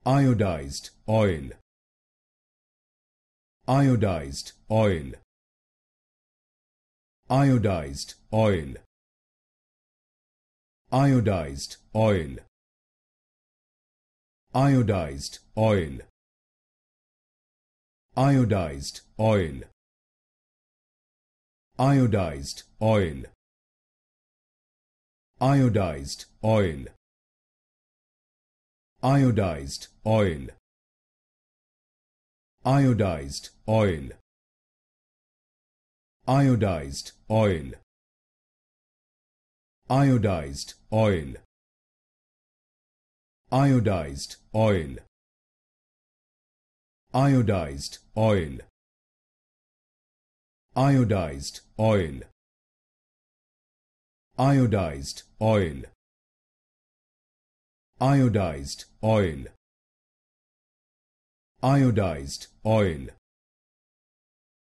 Iodized oil. Iodized oil. Iodized oil. Iodized oil. Iodized oil. Iodized oil. Iodized oil. Iodized oil. Iodized oil. Iodized oil. Iodized oil. Iodized oil. Iodized oil. Iodized oil. Iodized oil. Iodized oil. Iodized oil. Iodized oil.